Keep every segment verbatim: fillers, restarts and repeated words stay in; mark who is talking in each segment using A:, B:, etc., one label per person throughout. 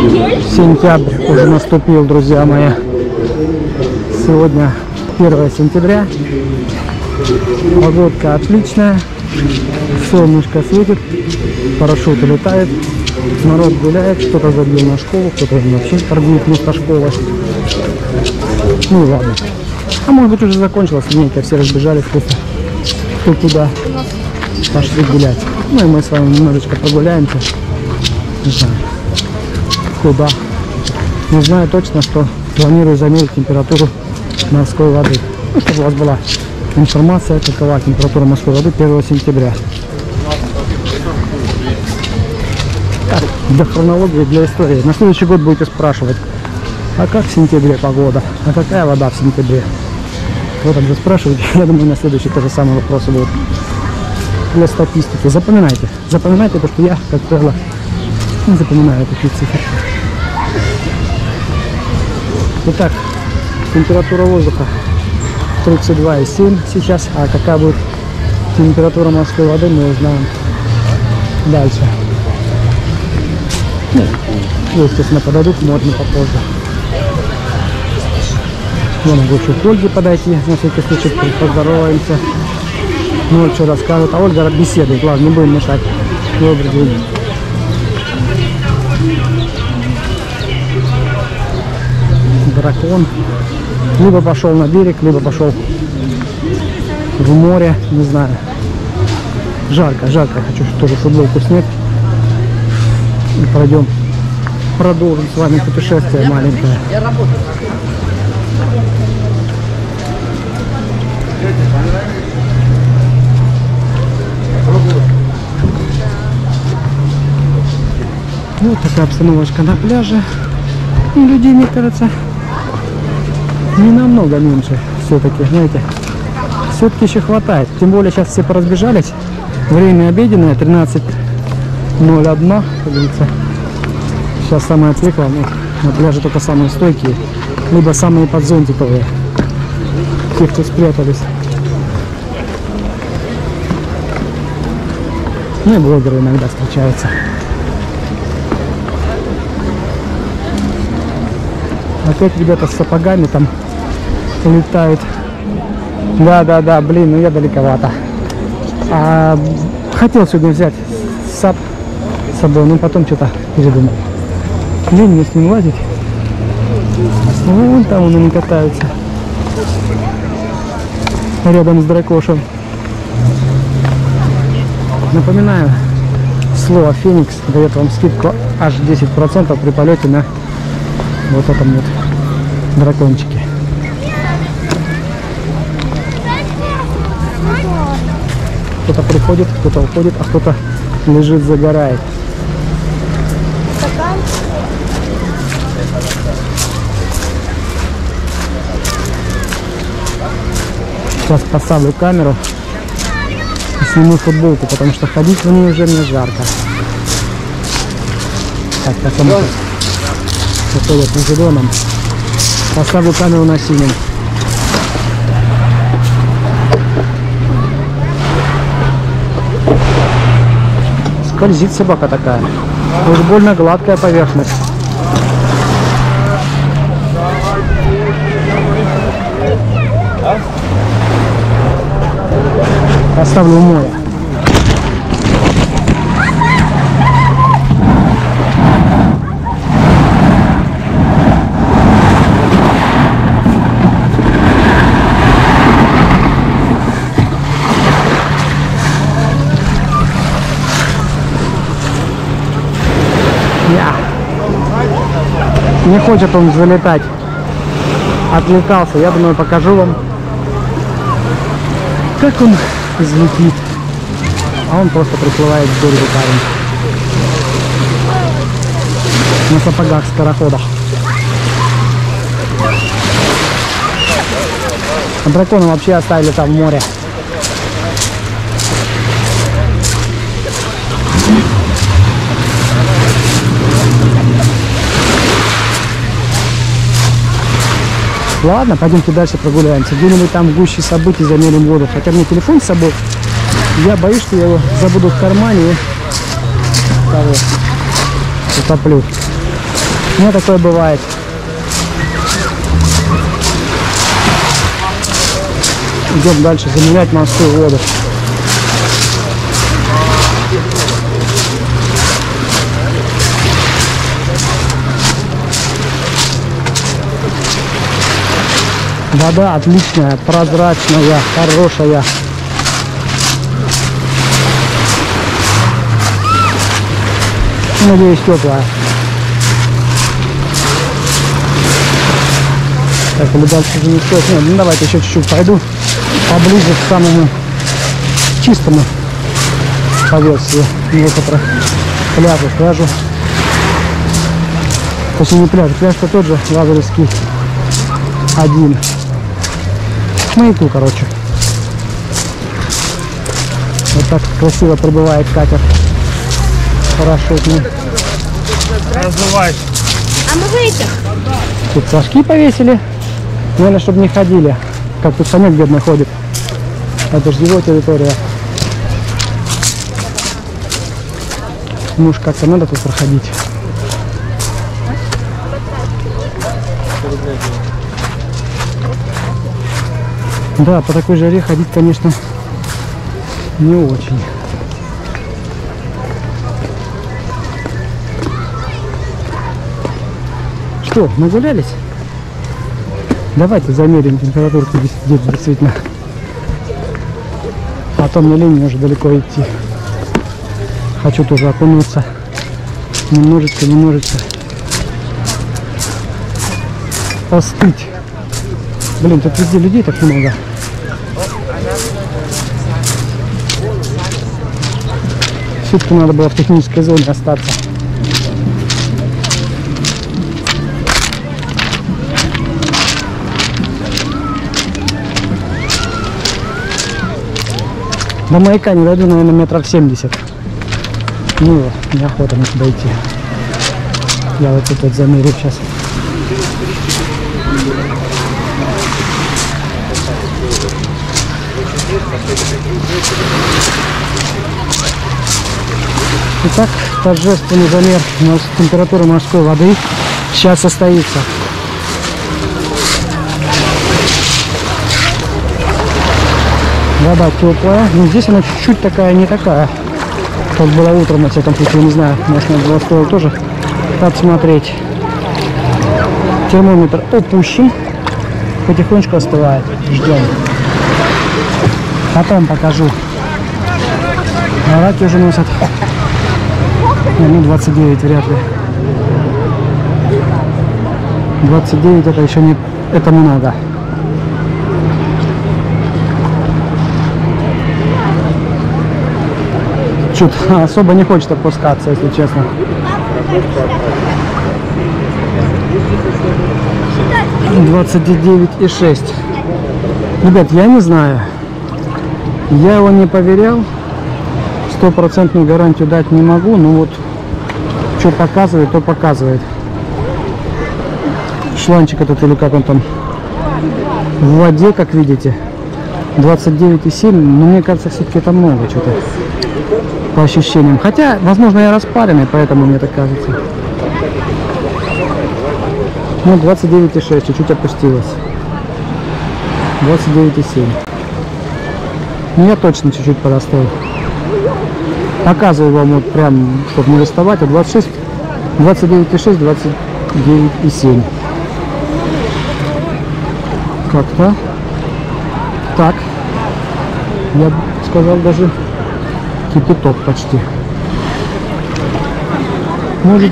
A: Сентябрь уже наступил, друзья мои. Сегодня первое сентября. Погодка отличная. Солнышко светит. Парашюты летают. Народ гуляет. Кто-то забил на школу, кто-то вообще торгует вместо школы. Ну и ладно. А может быть уже закончилась линейка. Все разбежались просто. Кто туда. Пошли гулять. Ну и мы с вами немножечко прогуляемся. Не знаю. Куда? Не знаю точно, что планирую замерить температуру морской воды. Ну, чтобы у вас была информация, какова температура морской воды первого сентября. Так, для хронологии, для истории. На следующий год будете спрашивать, а как в сентябре погода? А какая вода в сентябре? Вот так же спрашивать. Я думаю, на следующий то же самое вопросы будут. Для статистики. Запоминайте. Запоминайте, потому что я, как правило, не запоминаю такие цифры. Итак, температура воздуха тридцать два и семь сейчас, а какая будет температура морской воды, мы узнаем дальше. Ну, естественно, подойдут, можно попозже. Я могу еще к Ольге подойти, на всякий случай поздороваемся. Ну, что расскажут, а Ольга беседует, ладно, не будем мешать. Добрый день. Дракон либо пошел на берег, либо пошел в море, не знаю. Жарко, жарко, хочу тоже футболку снять и пойдем продолжим с вами путешествие маленькое. Вот такая обстановочка на пляже. И людей, мне кажется, не намного меньше все-таки, знаете, все-таки еще хватает. Тем более сейчас все поразбежались. Время обеденное, тринадцать ноль один, как говорится. Сейчас самое пекло, ну, на пляже только самые стойкие, либо самые подзонтиковые. Те, кто спрятались. Ну и блогеры иногда встречаются. Опять ребята с сапогами там летают. Да, да, да, блин, ну я далековато. А, хотел сегодня взять сап с собой, но потом что-то передумал. Лень мне с ним лазить. Вон там они катаются. Рядом с дракошем. Напоминаю, слово Феникс дает вам скидку аж десять процентов при полете на вот этом вот дракончике. Кто-то приходит, кто-то уходит, а кто-то лежит, загорает. Сейчас поставлю камеру и сниму футболку, потому что ходить в ней уже мне жарко. Так, потом выходят на зеленом. Поставлю камеру на синем. Скользит собака такая. Уж больно гладкая поверхность. Поставлю в море. Не хочет он залетать. Отвлекался. Я думаю, покажу вам, как он взлетит. А он просто приплывает к берегу, парень. На сапогах скороходах. А дракона вообще оставили там в море. Ладно, пойдемте дальше прогуляемся. Где-нибудь там в гуще событий замерим воду. Хотя мне телефон с собой. Я боюсь, что я его забуду в кармане и того, утоплю. У меня такое бывает. Идем дальше замерять морскую воду. Вода отличная, прозрачная, хорошая. Надеюсь, теплая. Так, или дальше уже не стоит. Нет, ну давайте еще чуть-чуть пойду поближе к самому чистому по версии некоторых пляжу, пляжу. Точнее, не пляж, пляж-то тот же, Лазаревский один. К маяку, короче. Вот так красиво прибывает катер парашютный.
B: Разувайся.
C: А мы выйдем?
A: Тут флажки повесили. Наверное, чтобы не ходили. Как тут Санек бедный ходит. Это же его территория. Ну уж как-то надо тут проходить. Да, по такой жаре ходить, конечно, не очень. Что, нагулялись? Давайте замерим температурку здесь действительно. А то мне лень уже далеко идти. Хочу тоже окунуться. Немножечко, немножечко. Остыть. Блин, тут везде людей так много. Все-таки надо было в технической зоне остаться. До маяка не дойду, наверное, метров семьдесят. Ну вот, неохота мне туда идти. Я вот тут вот замерю сейчас. Итак, торжественный замер температуры морской воды сейчас состоится. Вода теплая, но здесь она чуть-чуть такая, не такая, как была утром, на всяком случае, не знаю, может, надо было стоило тоже посмотреть. Термометр опущен, потихонечку остывает, ждем. Потом покажу. А раки уже носят. Ну, двадцать девять вряд ли. двадцать девять это еще не, это много. Что-то особо не хочет опускаться, если честно. двадцать девять и шесть. Ребят, я не знаю. Я его не проверял. Стопроцентную гарантию дать не могу. Но вот что показывает, то показывает. Шланчик этот, или как он там, в воде, как видите, двадцать девять и семь. Но мне кажется, все-таки это много что-то. По ощущениям. Хотя, возможно, я распаренный, поэтому мне так кажется. Ну, двадцать девять и шесть, чуть-чуть опустилось. двадцать девять и семь. Ну, я точно чуть-чуть порастал. Показываю вам вот прям, чтобы не расставать. А двадцать шесть, двадцать девять и шесть, двадцать девять и семь. Как-то так. Я бы сказал, даже кипяток почти. Может...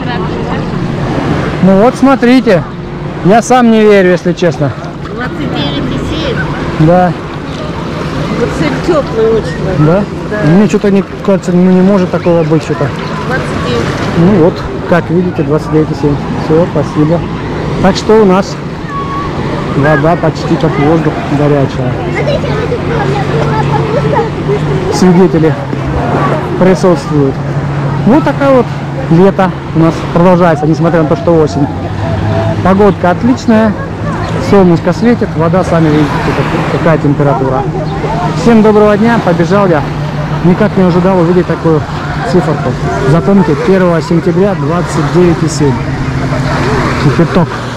A: Ну вот смотрите, я сам не верю, если честно.
C: двадцать девять и семь.
A: Да.
C: Вот сегодня теплый очень.
A: Да? Да. Мне что-то не кажется, ну не может такого быть что-то.
C: двадцать девять.
A: Ну вот, как видите, двадцать девять и семь. Все, спасибо. Так что у нас вода почти как воздух, горячая. Свидетели присутствуют. Вот такая вот лето у нас продолжается, несмотря на то, что осень. Погодка отличная, солнышко светит, вода, сами видите, какая температура. Всем доброго дня, побежал я. Никак не ожидал увидеть такую циферку. Запомните, первого сентября двадцать девять и семь. Кипяток.